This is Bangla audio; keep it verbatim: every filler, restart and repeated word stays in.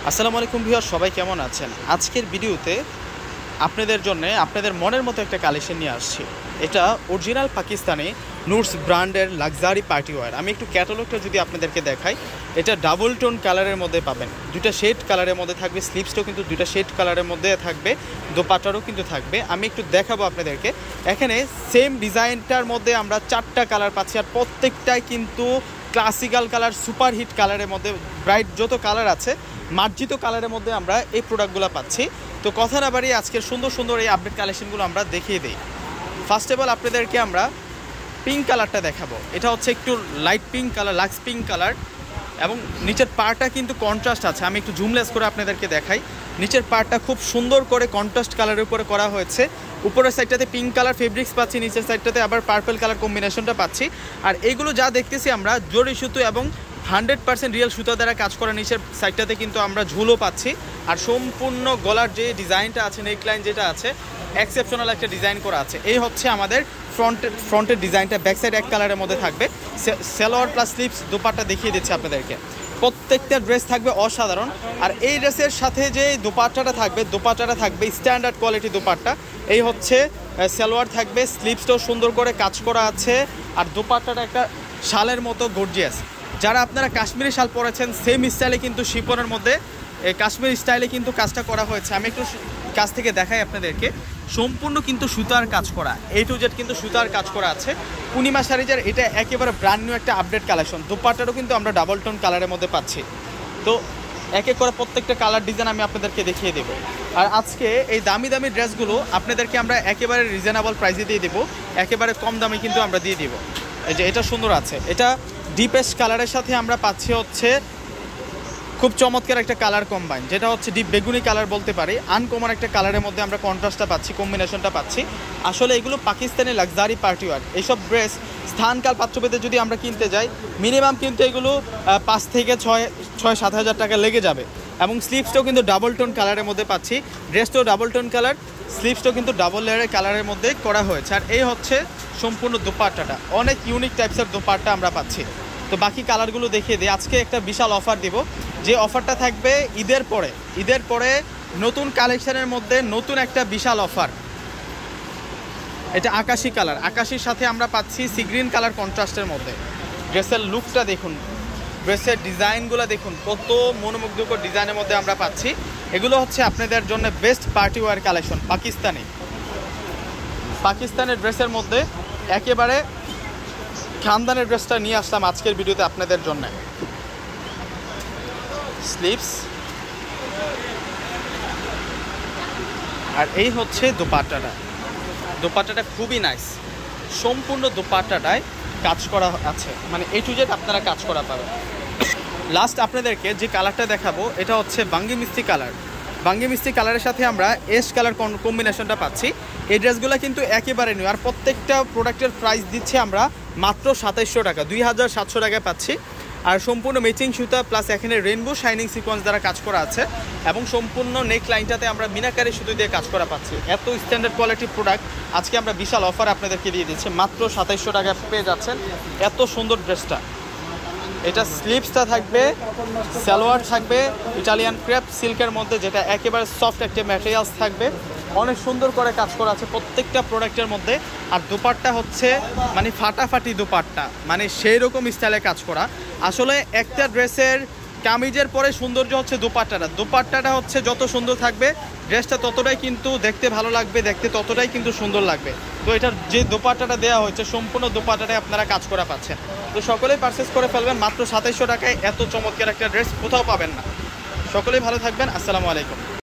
আসসালামু আলাইকুম ভিউয়ার, সবাই কেমন আছেন? আজকের ভিডিওতে আপনাদের জন্য আপনাদের মনের মতো একটা কালেকশন নিয়ে আসছি। এটা অরিজিনাল পাকিস্তানি নুটস ব্র্যান্ডের লাক্সারি পার্টি ওয়্যার। আমি একটু ক্যাটালগটা যদি আপনাদেরকে দেখাই, এটা ডাবল টোন কালারের মধ্যে পাবেন, দুইটা শেড কালারের মধ্যে থাকবে। স্লিভসটাও কিন্তু দুইটা শেড কালারের মধ্যে থাকবে, দোপাট্টারও কিন্তু থাকবে। আমি একটু দেখাবো আপনাদেরকে। এখানে সেম ডিজাইনটার মধ্যে আমরা চারটা কালার পাচ্ছি, আর প্রত্যেকটাই কিন্তু ক্লাসিক্যাল কালার, সুপার হিট কালারের মধ্যে। ব্রাইট যত কালার আছে, মার্জিত কালারের মধ্যে আমরা এই প্রোডাক্টগুলো পাচ্ছি। তো কথা না বাড়িয়ে আজকের সুন্দর সুন্দর এই আপডেট কালেকশনগুলো আমরা দেখিয়ে দিই। ফার্স্ট অফ অল আপনাদেরকে আমরা পিঙ্ক কালারটা দেখাবো। এটা হচ্ছে একটু light pink colour, lux pink colour, এবং নিচের পাড়টা কিন্তু কন্ট্রাস্ট আছে। আমি একটু জুমলেস করে আপনাদেরকে দেখাই। নিচের পাড়টা খুব সুন্দর করে কন্ট্রাস্ট কালারের উপরে করা হয়েছে। উপরের সাইডটাতে পিঙ্ক কালার ফেব্রিক্স পাচ্ছি, নিচের সাইডটাতে আবার পার্পল কালার কম্বিনেশনটা পাচ্ছি। আর এইগুলো যা দেখতেছি আমরা জরি সুতো এবং হান্ড্রেড পার্সেন্ট রিয়েল সুতা দ্বারা কাজ করা। নিচের সাইডটাতে কিন্তু আমরা ঝুলও পাচ্ছি। আর সম্পূর্ণ গলার যে ডিজাইনটা আছে, নেকলাইন যেটা আছে, এক্সেপশনাল একটা ডিজাইন করা আছে। এই হচ্ছে আমাদের ফ্রন্টের ফ্রন্টের ডিজাইনটা। ব্যাক সাইড এক কালারের মধ্যে থাকবে। সালোয়ার প্লাস স্লিভস দোপাট্টা দেখিয়ে দিচ্ছে আপনাদেরকে। প্রত্যেকটা ড্রেস থাকবে অসাধারণ। আর এই ড্রেসের সাথে যে দোপাট্টাটা থাকবে, দোপাট্টাটা থাকবে স্ট্যান্ডার্ড কোয়ালিটি দোপাট্টা। এই হচ্ছে সালোয়ার থাকবে, স্লিভসটাও সুন্দর করে কাজ করা আছে। আর দোপাট্টাটা একটা শালের মতো গর্জিয়াস। যারা আপনারা কাশ্মীরি শাল পরেছেন, সেম স্টাইলে কিন্তু শিপনের মধ্যে কাশ্মীরি স্টাইলে কিন্তু কাজটা করা হয়েছে। আমি একটু কাছ থেকে দেখাই আপনাদেরকে। সম্পূর্ণ কিন্তু সুতার কাজ করা, এ টু জেড কিন্তু সুতার কাজ করা আছে। পূর্ণিমা শাড়িজার এটা একেবারে ব্র্যান্ড নিউ একটা আপডেট কালেকশন। দোপাট্টারও কিন্তু আমরা ডাবল টোন কালারের মধ্যে পাচ্ছি। তো এক এক করে প্রত্যেকটা কালার ডিজাইন আমি আপনাদেরকে দেখিয়ে দেবো। আর আজকে এই দামি দামি ড্রেসগুলো আপনাদেরকে আমরা একেবারে রিজনেবল প্রাইসে দিয়ে দেবো, একেবারে কম দামে কিন্তু আমরা দিয়ে দিব। এই যে এটা সুন্দর আছে, এটা ডিপেস্ট কালারের সাথে আমরা পাচ্ছি হচ্ছে খুব চমৎকার একটা কালার কম্বাইন, যেটা হচ্ছে ডিপ বেগুনি কালার বলতে পারি। আনকমন একটা কালারের মধ্যে আমরা কন্ট্রাস্টটা পাচ্ছি, কম্বিনেশনটা পাচ্ছি। আসলে এগুলো পাকিস্তানি লাক্সারি পার্টি ওয়্যার। এইসব ড্রেস স্থানকাল পাত্রভেদে যদি আমরা কিনতে যাই, মিনিমাম কিন্তু এগুলো পাঁচ থেকে ছয় ছয় সাত হাজার টাকা লেগে যাবে। এবং স্লিভসটাও কিন্তু ডাবল টোন কালারের মধ্যে পাচ্ছি। ড্রেসটাও ডাবল টোন কালার, স্লিভসটাও কিন্তু ডাবল লেয়ারের কালারের মধ্যে করা হয়েছে। আর এই হচ্ছে সম্পূর্ণ দোপাট্টাটা, অনেক ইউনিক টাইপসের দোপাট্টা আমরা পাচ্ছি। তো বাকি কালারগুলো দেখিয়ে দিই। আজকে একটা বিশাল অফার দিব, যে অফারটা থাকবে ঈদের পরে। ঈদের পরে নতুন কালেকশনের মধ্যে নতুন একটা বিশাল অফার। এটা আকাশি কালার, আকাশির সাথে আমরা পাচ্ছি সি গ্রিন কালার কন্ট্রাস্টের মধ্যে। ড্রেসের লুকটা দেখুন, ড্রেসের ডিজাইনগুলো দেখুন, কত মনোমুগ্ধকর ডিজাইনের মধ্যে আমরা পাচ্ছি। এগুলো হচ্ছে আপনাদের জন্য best party wear collection. Pakistani পাকিস্তানের ড্রেসের মধ্যে একেবারে খানদানের ড্রেসটা নিয়ে আসলাম আজকের ভিডিওতে আপনাদের জন্য। স্লিভস, আর এই হচ্ছে দোপাট্টাটা। দোপাট্টাটা খুবই নাইস, সম্পূর্ণ দোপাট্টাটায় কাজ করা আছে, মানে এ টু জেড আপনারা কাজ করা পাবেন। লাস্ট আপনাদেরকে যে কালারটা দেখাবো, এটা হচ্ছে বাঙ্গি মিষ্টি কালার। বাঙ্গি মিষ্টি কালারের সাথে আমরা এস কালার কম্বিনেশনটা পাচ্ছি। এই ড্রেসগুলো কিন্তু একেবারে নিউ। আর প্রত্যেকটা প্রোডাক্টের প্রাইস দিচ্ছি আমরা মাত্র সাতাইশশো টাকা, দুই হাজার সাতশো টাকায় পাচ্ছি। আর সম্পূর্ণ ম্যাচিং সুতা প্লাস এখানে রেনবো শাইনিং সিকোয়েন্স দ্বারা কাজ করা আছে। এবং সম্পূর্ণ নেক লাইনটাতে আমরা মিনাকারি সুতো দিয়ে কাজ করা পাচ্ছি। এত স্ট্যান্ডার্ড কোয়ালিটির প্রোডাক্ট আজকে আমরা বিশাল অফার আপনাদেরকে দিয়ে দিচ্ছি, মাত্র সাতাইশশো টাকায় পেয়ে যাচ্ছেন এত সুন্দর ড্রেসটা। এটা স্লিভসটা থাকবে, সালোয়ার থাকবে ইটালিয়ান ক্রেপ সিল্কের মধ্যে, যেটা একেবারে সফট একটা ম্যাটেরিয়ালস থাকবে। অনেক সুন্দর করে কাজ করা আছে প্রত্যেকটা প্রোডাক্টের মধ্যে। আর দোপাট্টা হচ্ছে মানে ফাটাফাটি দোপাট্টা, মানে সেই রকম স্টাইলে কাজ করা। আসলে একটা ড্রেসের কামিজের পরে সৌন্দর্য হচ্ছে দোপাট্টাটা। দোপাট্টাটা হচ্ছে যত সুন্দর থাকবে, ড্রেসটা ততটাই কিন্তু দেখতে ভালো লাগবে, দেখতে ততটাই কিন্তু সুন্দর লাগবে। তো এটার যে দোপাট্টাটা দেওয়া হয়েছে, সম্পূর্ণ দোপাট্টাটাই আপনারা কাজ করা পাচ্ছেন। তো সকলেই পারচেস করে ফেলবেন মাত্র সাতাইশশো টাকায়। এত চমৎকার একটা ড্রেস কোথাও পাবেন না। সকলেই ভালো থাকবেন। আসসালামু আলাইকুম।